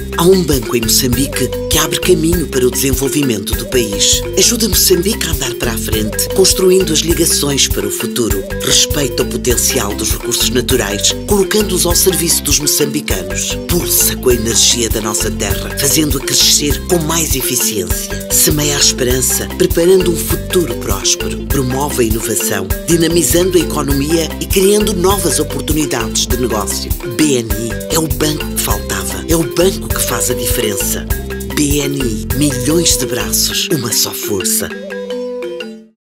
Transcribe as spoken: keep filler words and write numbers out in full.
Há um banco em Moçambique que abre caminho para o desenvolvimento do país. Ajuda Moçambique a andar para a frente, construindo as ligações para o futuro. Respeita o potencial dos recursos naturais, colocando-os ao serviço dos moçambicanos. Pulsa com a energia da nossa terra, fazendo-a crescer com mais eficiência. Semeia a esperança, preparando um futuro próspero. Promove a inovação, dinamizando a economia e criando novas oportunidades de negócio. B N I é o banco que faltava. É o banco que faz a diferença. B N I, milhões de braços, uma só força.